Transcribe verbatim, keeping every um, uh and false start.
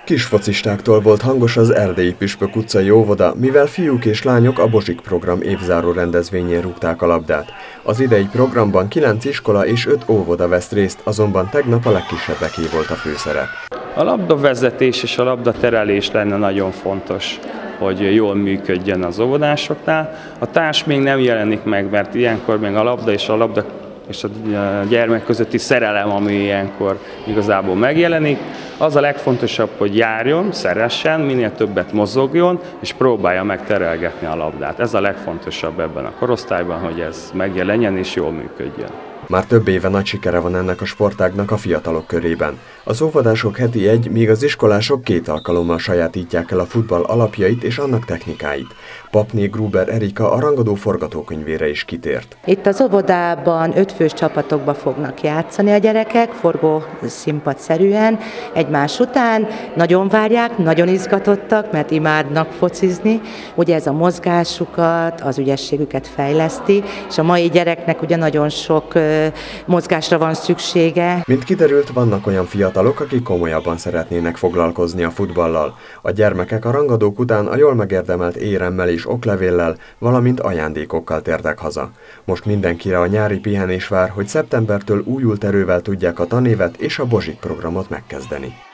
Kisfocistáktól volt hangos az erdélyi Püspök utcai óvoda, mivel fiúk és lányok a Bozsik program évzáró rendezvényén rúgták a labdát. Az idei programban kilenc iskola és öt óvoda vesz részt, azonban tegnap a legkisebbeké volt a főszerep. A labdavezetés és a labdaterelés lenne nagyon fontos, hogy jól működjön az óvodásoknál. A társ még nem jelenik meg, mert ilyenkor még a labda és a labda és a gyermek közötti szerelem, ami ilyenkor igazából megjelenik. Az a legfontosabb, hogy járjon, szeressen, minél többet mozogjon, és próbálja meg terelgetni a labdát. Ez a legfontosabb ebben a korosztályban, hogy ez megjelenjen és jól működjön. Már több éve nagy sikere van ennek a sportágnak a fiatalok körében. Az óvodások heti egy, míg az iskolások két alkalommal sajátítják el a futball alapjait és annak technikáit. Papné Gruber Erika a rangadó forgatókönyvére is kitért. Itt az óvodában ötfős csapatokba fognak játszani a gyerekek, forgó színpadszerűen, egymás után. Nagyon várják, nagyon izgatottak, mert imádnak focizni. Ugye ez a mozgásukat, az ügyességüket fejleszti, és a mai gyereknek ugye nagyon sok mozgásra van szüksége. Mint kiderült, vannak olyan fiatalok, akik komolyabban szeretnének foglalkozni a futballal. A gyermekek a rangadók után a jól megérdemelt éremmel és oklevéllel, valamint ajándékokkal tértek haza. Most mindenkire a nyári pihenés vár, hogy szeptembertől újult erővel tudják a tanévet és a Bozsik programot megkezdeni.